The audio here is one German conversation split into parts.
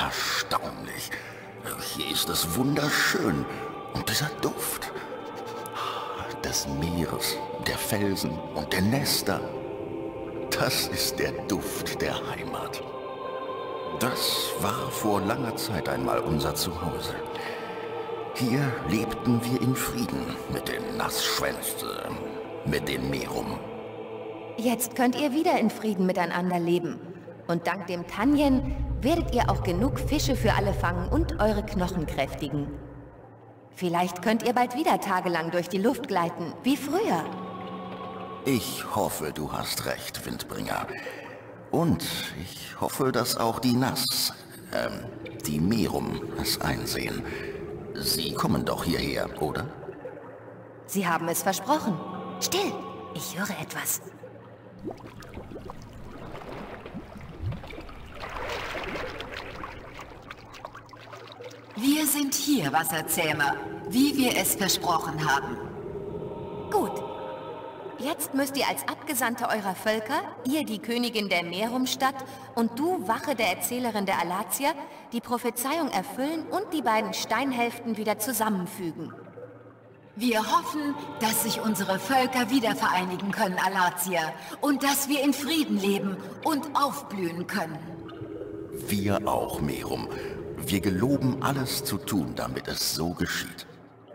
Erstaunlich. Hier ist es wunderschön. Und dieser Duft des Meeres, der Felsen und der Nester. Das ist der Duft der Heimat. Das war vor langer Zeit einmal unser Zuhause. Hier lebten wir in Frieden mit den Nassschwänzen, mit den Merum. Jetzt könnt ihr wieder in Frieden miteinander leben. Und dank dem Tanjen werdet ihr auch genug Fische für alle fangen und eure Knochen kräftigen. Vielleicht könnt ihr bald wieder tagelang durch die Luft gleiten, wie früher. Ich hoffe, du hast recht, Windbringer. Und ich hoffe, dass auch die die Merum es einsehen. Sie kommen doch hierher, oder? Sie haben es versprochen. Still, ich höre etwas. Wir sind hier, Wasserzähmer, wie wir es versprochen haben. Gut. Jetzt müsst ihr als Abgesandte eurer Völker, ihr die Königin der Merumstadt und du, Wache der Erzählerin der Alatia, die Prophezeiung erfüllen und die beiden Steinhälften wieder zusammenfügen. Wir hoffen, dass sich unsere Völker wieder vereinigen können, Alatia, und dass wir in Frieden leben und aufblühen können. Wir auch, Merum. Wir geloben, alles zu tun, damit es so geschieht.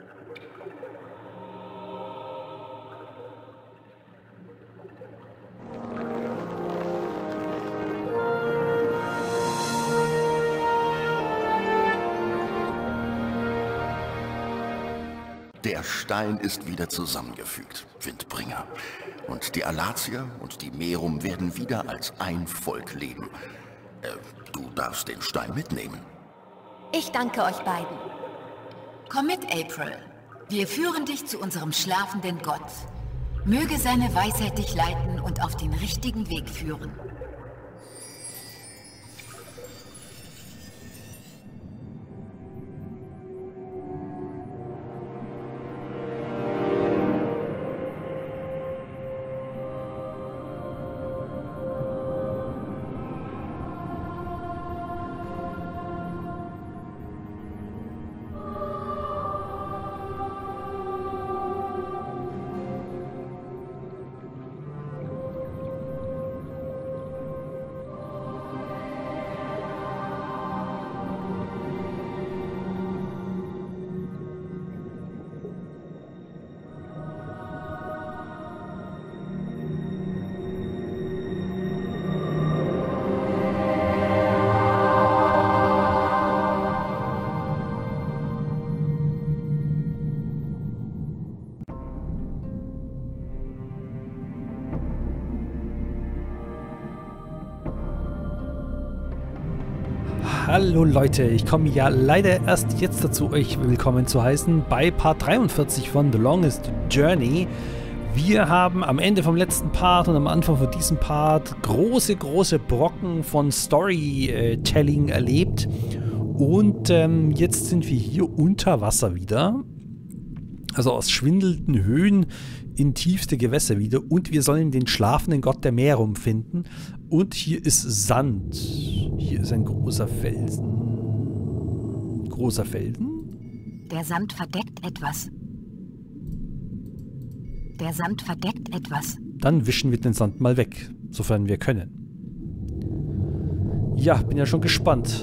Der Stein ist wieder zusammengefügt, Windbringer. Und die Alatier und die Merum werden wieder als ein Volk leben. Du darfst den Stein mitnehmen. Ich danke euch beiden. Komm mit, April. Wir führen dich zu unserem schlafenden Gott. Möge seine Weisheit dich leiten und auf den richtigen Weg führen. Hallo Leute, ich komme ja leider erst jetzt dazu, euch willkommen zu heißen bei Part 43 von The Longest Journey. Wir haben am Ende vom letzten Part und am Anfang von diesem Part große Brocken von Storytelling erlebt. Und jetzt sind wir hier unter Wasser wieder. Also aus schwindelnden Höhen in tiefste Gewässer wieder. Und wir sollen den schlafenden Gott der Merum finden. Und hier ist Sand. Hier ist ein großer Felsen. Großer Felsen? Der Sand verdeckt etwas. Der Sand verdeckt etwas. Dann wischen wir den Sand mal weg, sofern wir können. Ja, bin ja schon gespannt.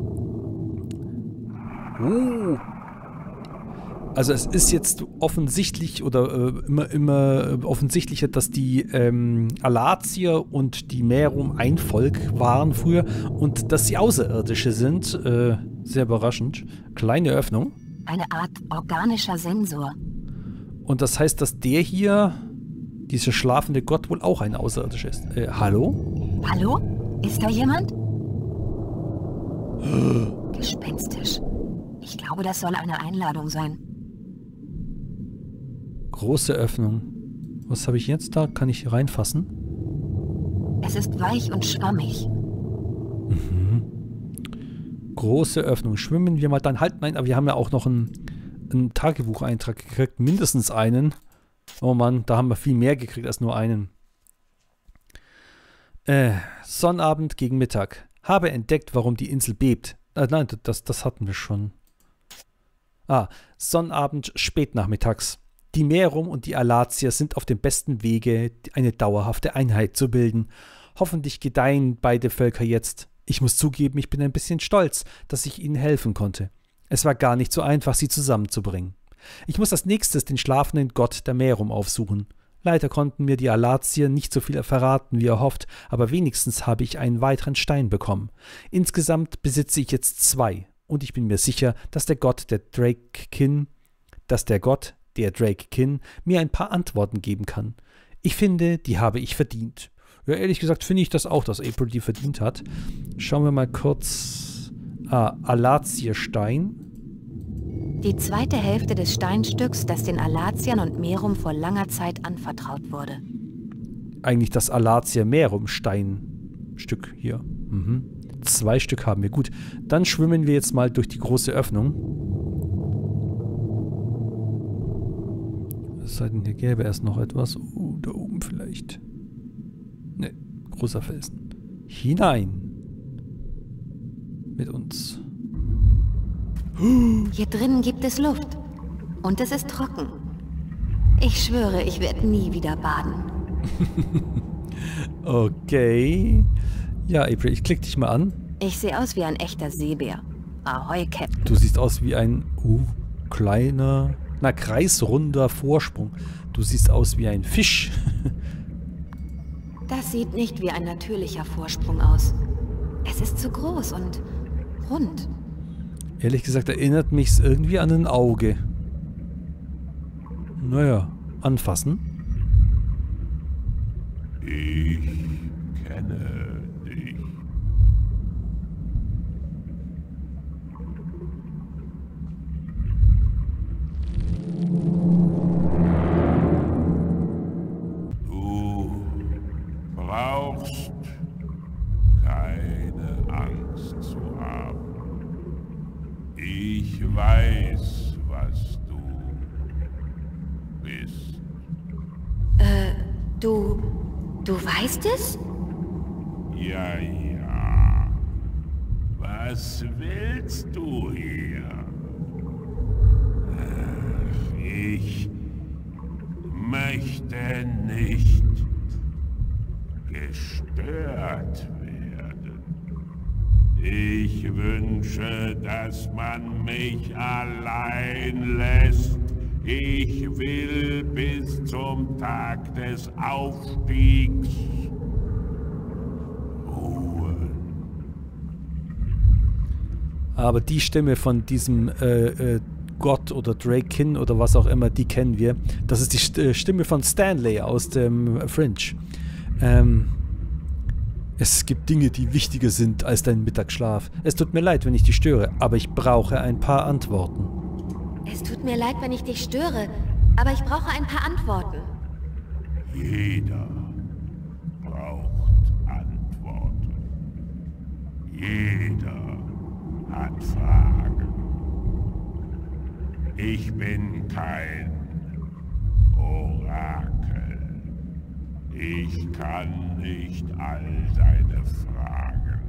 Oh. Also es ist jetzt offensichtlich oder immer offensichtlicher, dass die Alatier und die Merum ein Volk waren früher und dass sie Außerirdische sind. Sehr überraschend. Kleine Öffnung. Eine Art organischer Sensor. Und das heißt, dass der hier, dieser schlafende Gott, wohl auch ein Außerirdischer ist. Hallo? Hallo? Ist da jemand? Gespenstisch. Ich glaube, das soll eine Einladung sein. Große Öffnung. Was habe ich jetzt da? Kann ich hier reinfassen? Es ist weich und schwammig. Mhm. Große Öffnung. Schwimmen wir mal dann. Halt, nein, aber wir haben ja auch noch einen Tagebucheintrag gekriegt. Mindestens einen. Oh Mann, da haben wir viel mehr gekriegt als nur einen. Sonnabend gegen Mittag. Habe entdeckt, warum die Insel bebt. Nein, das hatten wir schon. Sonnabend, spätnachmittags. Die Merum und die Alatier sind auf dem besten Wege, eine dauerhafte Einheit zu bilden. Hoffentlich gedeihen beide Völker jetzt. Ich muss zugeben, ich bin ein bisschen stolz, dass ich ihnen helfen konnte. Es war gar nicht so einfach, sie zusammenzubringen. Ich muss als nächstes den schlafenden Gott der Merum aufsuchen. Leider konnten mir die Alatier nicht so viel verraten, wie erhofft, aber wenigstens habe ich einen weiteren Stein bekommen. Insgesamt besitze ich jetzt 2 und ich bin mir sicher, dass der Gott der Drakekin mir ein paar Antworten geben kann. Ich finde, die habe ich verdient. Ja, ehrlich gesagt finde ich das auch, dass April die verdient hat. Schauen wir mal kurz. Alatierstein. Die zweite Hälfte des Steinstücks, das den Alatiern und Merum vor langer Zeit anvertraut wurde. Eigentlich das Alatier-Merum-Steinstück hier. 2 Stück haben wir. Gut, dann schwimmen wir jetzt mal durch die große Öffnung. Es sei denn, hier gäbe es noch etwas. Da oben vielleicht. Ne, großer Felsen. Hinein. Mit uns. Hier drinnen gibt es Luft. Und es ist trocken. Ich schwöre, ich werde nie wieder baden. Okay. Ja, April, ich klick dich mal an. Ich sehe aus wie ein echter Seebär. Ahoi, Captain. Du siehst aus wie ein kleiner, kreisrunder Vorsprung. Du siehst aus wie ein Fisch. Das sieht nicht wie ein natürlicher Vorsprung aus. Es ist zu groß und rund. Ehrlich gesagt erinnert mich es irgendwie an ein Auge. Naja, anfassen. Ich kenne dich. Du brauchst keine Angst zu haben. Ich weiß, was du bist. Du weißt es? Ja. Was willst du hier? Ich möchte nicht gestört werden. Ich wünsche, dass man mich allein lässt. Ich will bis zum Tag des Aufstiegs ruhen. Aber die Stimme von diesem Gott oder Drakekin oder was auch immer, die kennen wir. Das ist die Stimme von Stanley aus dem Fringe. Es gibt Dinge, die wichtiger sind als dein Mittagsschlaf. Es tut mir leid, wenn ich dich störe, aber ich brauche ein paar Antworten. Es tut mir leid, wenn ich dich störe, aber ich brauche ein paar Antworten. Jeder braucht Antworten. Jeder hat Fragen. Ich bin kein Orakel. Ich kann nicht all deine Fragen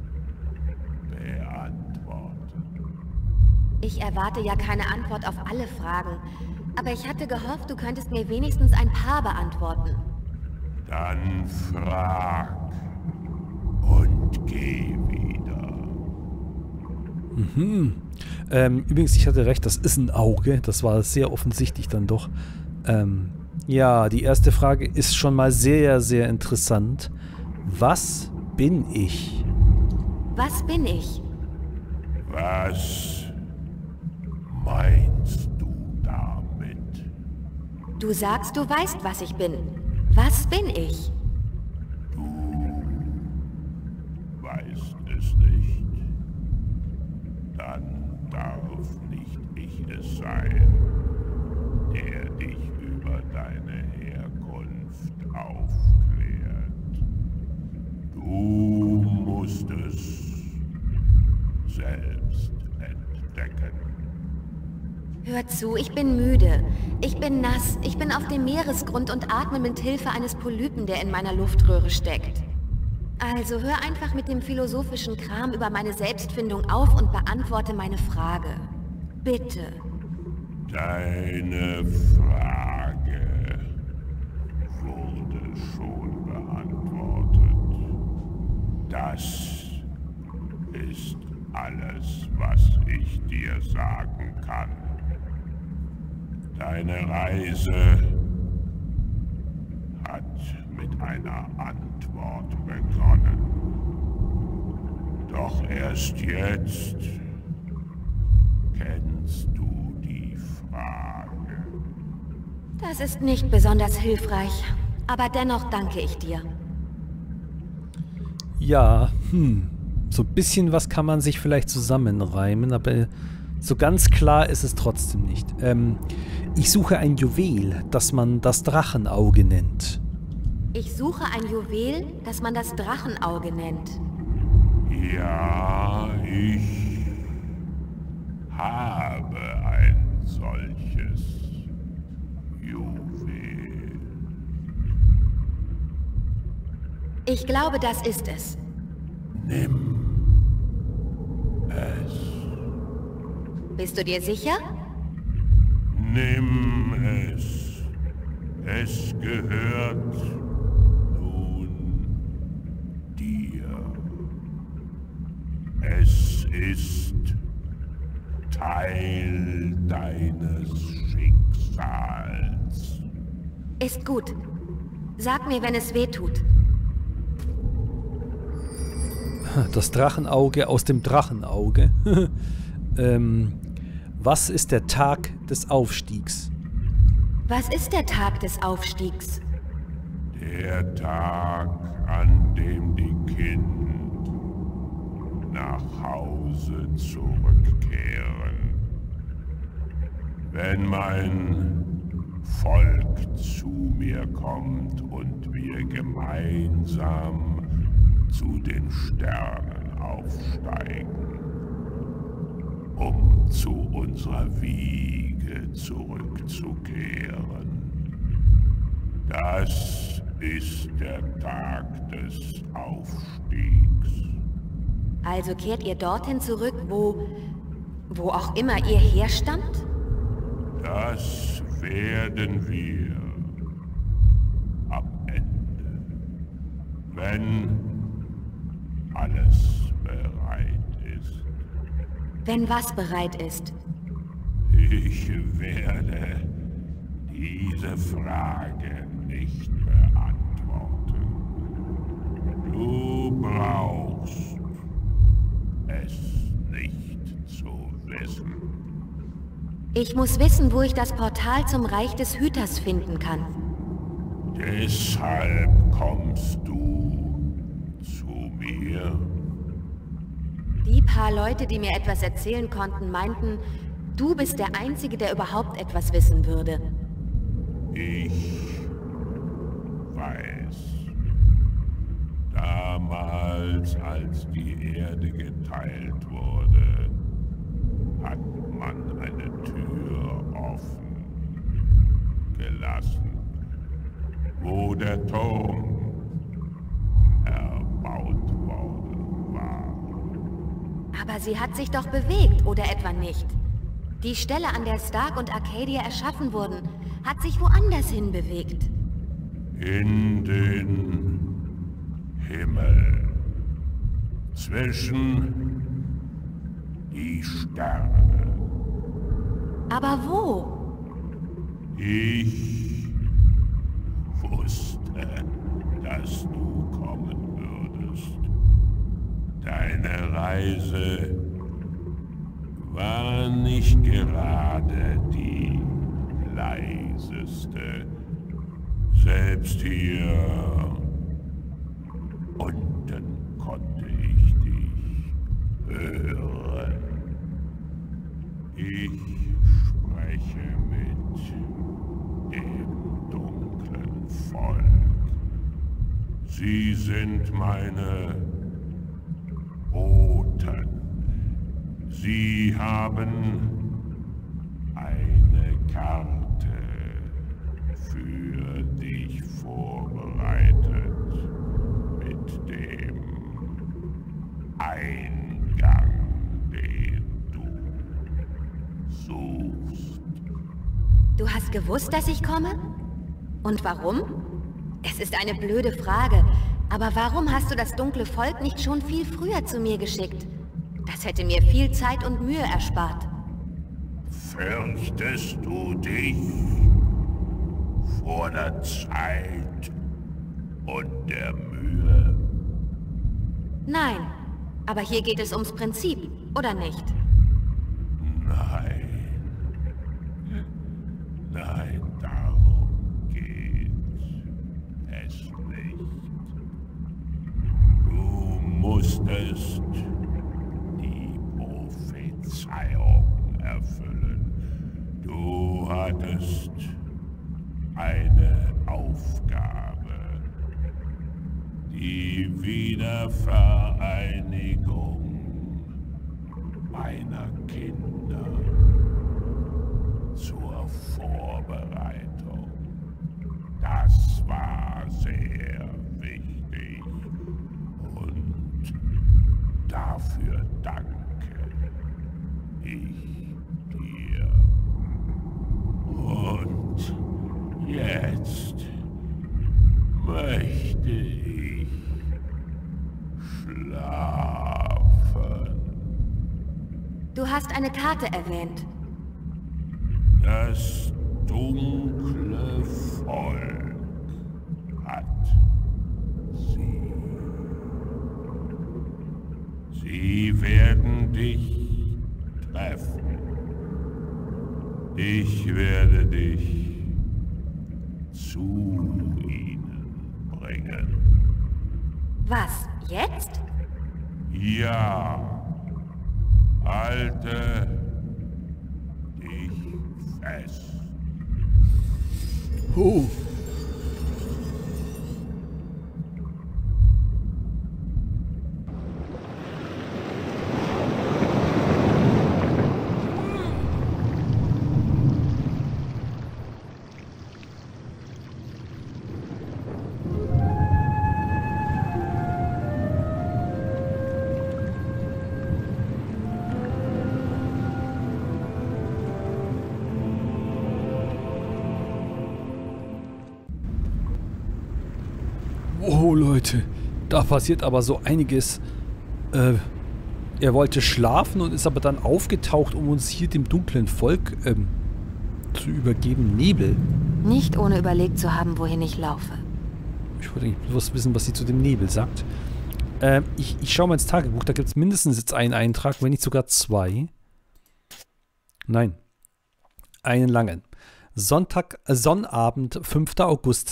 beantworten. Ich erwarte ja keine Antwort auf alle Fragen, aber ich hatte gehofft, du könntest mir wenigstens ein paar beantworten. Dann frag und geh wieder. Übrigens, ich hatte recht, das ist ein Auge. Das war sehr offensichtlich dann doch. Ja, die erste Frage ist schon mal sehr, sehr interessant. Was bin ich? Was bin ich? Was meinst du damit? Du sagst, du weißt, was ich bin. Was bin ich? Du weißt es nicht. Dann darf nicht ich es sein, der dich über deine Herkunft aufklärt. Du musst es selbst entdecken. Hör zu, ich bin müde. Ich bin nass. Ich bin auf dem Meeresgrund und atme mit Hilfe eines Polypen, der in meiner Luftröhre steckt. Also hör einfach mit dem philosophischen Kram über meine Selbstfindung auf und beantworte meine Frage. Bitte. Deine Frage wurde schon beantwortet. Das ist alles, was ich dir sagen kann. Deine Reise hat mit einer Antwort begonnen. Doch erst jetzt kennst du die Frage. Das ist nicht besonders hilfreich, aber dennoch danke ich dir. Ja, so ein bisschen was kann man sich vielleicht zusammenreimen, aber so ganz klar ist es trotzdem nicht. Ich suche ein Juwel, das man das Drachenauge nennt. Ich suche ein Juwel, das man das Drachenauge nennt. Ja, ich habe ein solches Juwel. Ich glaube, das ist es. Nimm es. Bist du dir sicher? Nimm es. Es gehört nun dir. Es ist Teil deines Schicksals. Ist gut. Sag mir, wenn es weh tut. Das Drachenauge aus dem Drachenauge. Was ist der Tag des Aufstiegs? Was ist der Tag des Aufstiegs? Der Tag, an dem die Kinder nach Hause zurückkehren. Wenn mein Volk zu mir kommt und wir gemeinsam zu den Sternen aufsteigen, um zu unserer Wiege zurückzukehren. Das ist der Tag des Aufstiegs. Also kehrt ihr dorthin zurück, wo auch immer ihr herstammt? Das werden wir am Ende, wenn alles bereit ist. Wenn was bereit ist? Ich werde diese Frage nicht beantworten. Du brauchst es nicht zu wissen. Ich muss wissen, wo ich das Portal zum Reich des Hüters finden kann. Deshalb kommst du zu mir. Die paar Leute, die mir etwas erzählen konnten, meinten, du bist der Einzige, der überhaupt etwas wissen würde. Ich weiß. Damals, als die Erde geteilt wurde, hat man eine Tür offen gelassen, wo der Turm erbaut worden war. Aber sie hat sich doch bewegt, oder etwa nicht? Die Stelle, an der Stark und Arcadia erschaffen wurden, hat sich woanders hin bewegt. In den Himmel. Zwischen die Sterne. Aber wo? Ich wusste, dass du kommen würdest. Deine Reise war nicht gerade die leiseste. Selbst hier unten konnte ich dich hören. Ich spreche mit dem dunklen Volk. Sie sind meine Boten. Sie haben eine Karte für dich vorbereitet mit dem Eingang, den du suchst. Du hast gewusst, dass ich komme? Und warum? Es ist eine blöde Frage, aber warum hast du das dunkle Volk nicht schon viel früher zu mir geschickt? Das hätte mir viel Zeit und Mühe erspart. Fürchtest du dich vor der Zeit und der Mühe? Nein, aber hier geht es ums Prinzip, oder nicht? Nein. Nein, darum geht es nicht. Du musstest die Prophezeiung erfüllen. Du hattest eine Aufgabe. Die Wiedervereinigung meiner Kinder zur Vorbereitung. Das war sehr wichtig und dafür danke ich dir. Und jetzt möchte ich schlafen. Du hast eine Karte erwähnt. Das dunkle Volk hat sie. Sie werden dich treffen. Ich werde dich zu ihnen bringen. Was, jetzt? Ja, halte dich fest. Oh. Oh Leute, da passiert aber so einiges. Er wollte schlafen und ist aber dann aufgetaucht, um uns hier dem dunklen Volk zu übergeben. Nebel. Nicht ohne überlegt zu haben, wohin ich laufe. Ich wollte eigentlich bloß wissen, was sie zu dem Nebel sagt. Ich schaue mal ins Tagebuch, da gibt es mindestens jetzt einen Eintrag, wenn nicht sogar zwei. Nein, einen langen. Sonnabend, 5. August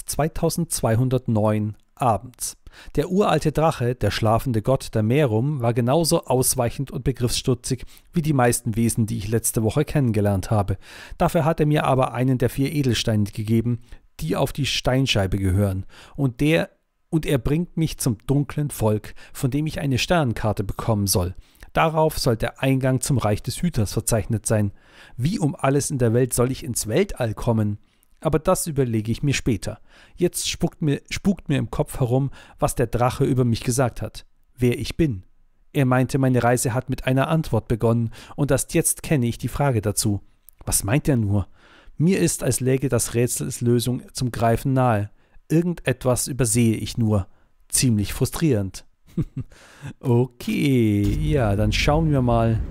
2209, abends. Der uralte Drache, der schlafende Gott der Merum, war genauso ausweichend und begriffsstutzig wie die meisten Wesen, die ich letzte Woche kennengelernt habe. Dafür hat er mir aber einen der 4 Edelsteine gegeben, die auf die Steinscheibe gehören, und er bringt mich zum dunklen Volk, von dem ich eine Sternenkarte bekommen soll. Darauf soll der Eingang zum Reich des Hüters verzeichnet sein. Wie um alles in der Welt soll ich ins Weltall kommen? Aber das überlege ich mir später. Jetzt spukt mir im Kopf herum, was der Drache über mich gesagt hat. Wer ich bin. Er meinte, meine Reise hat mit einer Antwort begonnen und erst jetzt kenne ich die Frage dazu. Was meint er nur? Mir ist, als läge das Rätsels Lösung zum Greifen nahe. Irgendetwas übersehe ich nur. Ziemlich frustrierend. Okay, ja, dann schauen wir mal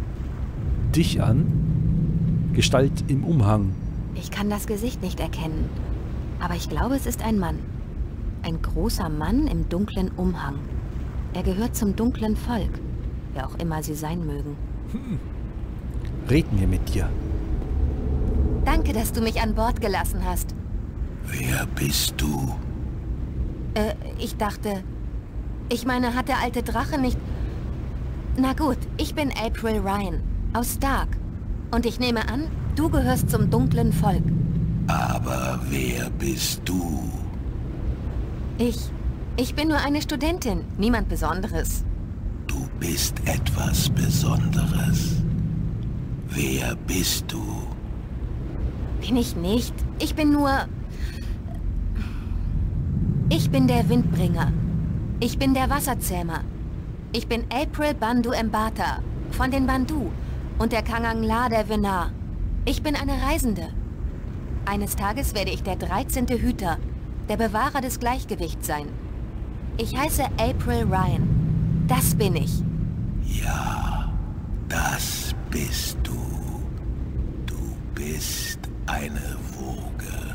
dich an. Gestalt im Umhang. Ich kann das Gesicht nicht erkennen, aber ich glaube, es ist ein Mann. Ein großer Mann im dunklen Umhang. Er gehört zum dunklen Volk, wer auch immer sie sein mögen. Reden wir mit dir. Danke, dass du mich an Bord gelassen hast. Wer bist du? Ich dachte... Ich meine, hat der alte Drache nicht... Na gut, ich bin April Ryan, aus Stark. Und ich nehme an, du gehörst zum dunklen Volk. Aber wer bist du? Ich bin nur eine Studentin, niemand Besonderes. Du bist etwas Besonderes. Wer bist du? Bin ich nicht. Ich bin nur... Ich bin der Windbringer. Ich bin der Wasserzähmer. Ich bin April Bandu Mbata von den Bandu und der Kangangla der Venar. Ich bin eine Reisende. Eines Tages werde ich der 13. Hüter, der Bewahrer des Gleichgewichts sein. Ich heiße April Ryan. Das bin ich. Ja, das bist du. Du bist eine Woge.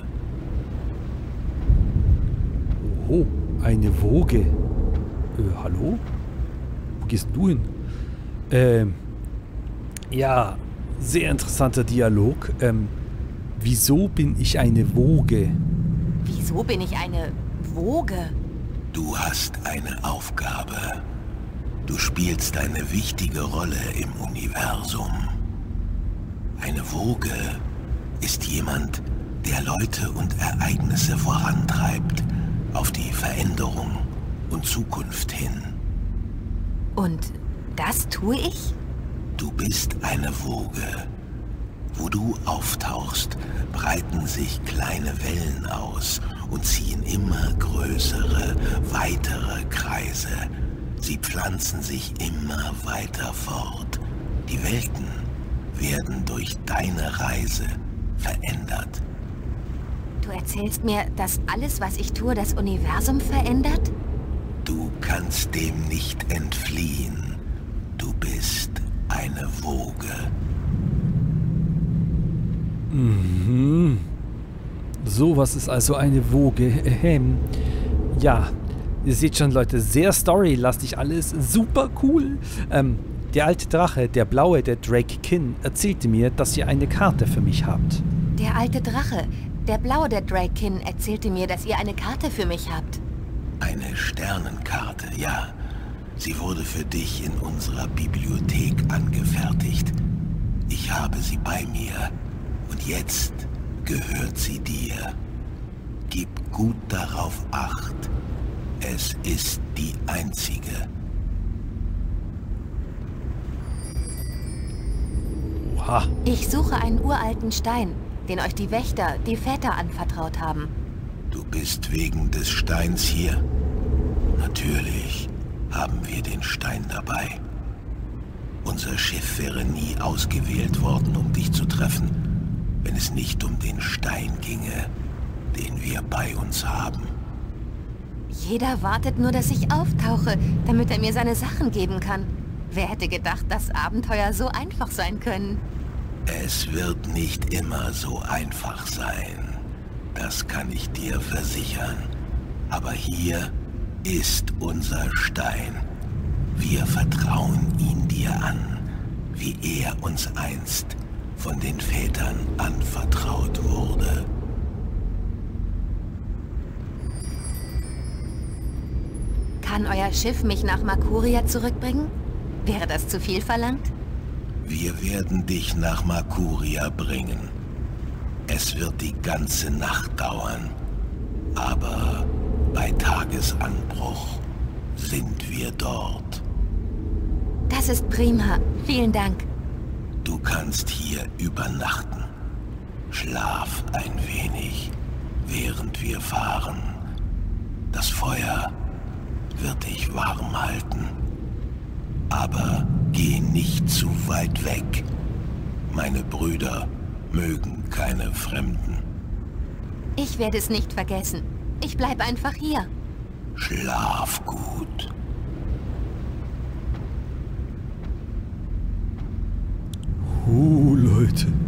Oh, eine Woge. Hallo? Wo gehst du hin? Ja, sehr interessanter Dialog. Wieso bin ich eine Woge? Wieso bin ich eine Woge? Du hast eine Aufgabe. Du spielst eine wichtige Rolle im Universum. Eine Woge ist jemand, der Leute und Ereignisse vorantreibt auf die Veränderung und Zukunft hin. Und das tue ich? Du bist eine Woge. Wo du auftauchst, breiten sich kleine Wellen aus und ziehen immer größere, weitere Kreise. Sie pflanzen sich immer weiter fort. Die Welten werden durch deine Reise verändert. Du erzählst mir, dass alles, was ich tue, das Universum verändert? Du kannst dem nicht entfliehen. Du bist eine Woge. Mhm. Sowas ist also eine Woge. Ja, ihr seht schon, Leute, sehr storylastig alles. Super cool. Der alte Drache, der blaue, der Drake Kin, erzählte mir, dass ihr eine Karte für mich habt. Der alte Drache, der blaue, der Drake Kin, erzählte mir, dass ihr eine Karte für mich habt. Eine Sternenkarte, ja. Sie wurde für dich in unserer Bibliothek angefertigt. Ich habe sie bei mir. Und jetzt gehört sie dir. Gib gut darauf Acht. Es ist die einzige. Oha. Ich suche einen uralten Stein, den euch die Wächter, die Väter anvertraut haben. Du bist wegen des Steins hier? Natürlich haben wir den Stein dabei. Unser Schiff wäre nie ausgewählt worden, um dich zu treffen, wenn es nicht um den Stein ginge, den wir bei uns haben. Jeder wartet nur, dass ich auftauche, damit er mir seine Sachen geben kann. Wer hätte gedacht, dass Abenteuer so einfach sein können? Es wird nicht immer so einfach sein. Das kann ich dir versichern. Aber hier ist unser Stein. Wir vertrauen ihn dir an, wie er uns einst von den Vätern anvertraut wurde. Kann euer Schiff mich nach Makuria zurückbringen? Wäre das zu viel verlangt? Wir werden dich nach Makuria bringen. Es wird die ganze Nacht dauern, aber bei Tagesanbruch sind wir dort. Das ist prima. Vielen Dank. Du kannst hier übernachten. Schlaf ein wenig, während wir fahren. Das Feuer wird dich warm halten. Aber geh nicht zu weit weg. Meine Brüder mögen keine Fremden. Ich werde es nicht vergessen. Ich bleib einfach hier. Schlaf gut. Leute.